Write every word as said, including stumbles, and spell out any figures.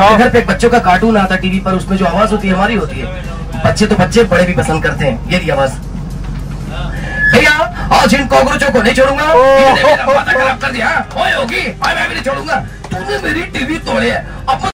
आपके घर पे एक बच्चों का कार्टून आता टीवी पर, उसमें जो आवाज होती है हमारी होती है। बच्चे तो बच्चे, बड़े भी पसंद करते हैं ये रही आवाज। भैया आज इन कॉकरोचों को नहीं छोड़ूंगा, इन्होंने मेरा माथा खराब कर दिया। ओए होगी, मैं भी नहीं छोड़ूंगा। तूने मेरी टीवी तोड़े है। अब